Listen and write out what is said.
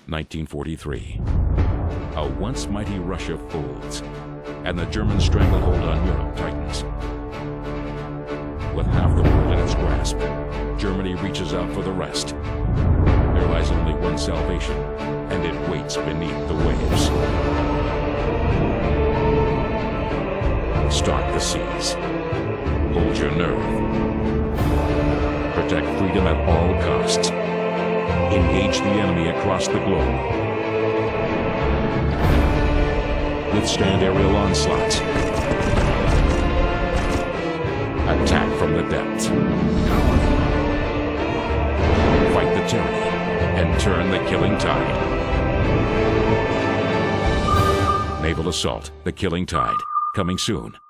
1943. A once mighty Russia folds, and the German stranglehold on Europe tightens. With half the world in its grasp, Germany reaches out for the rest. There lies only one salvation, and it waits beneath the waves. Stalk the seas. Hold your nerve. Protect freedom at all costs. Engage the enemy across the globe. Withstand aerial onslaughts. Attack from the depths. Fight the tyranny and turn the killing tide. Naval Assault, the Killing Tide, coming soon.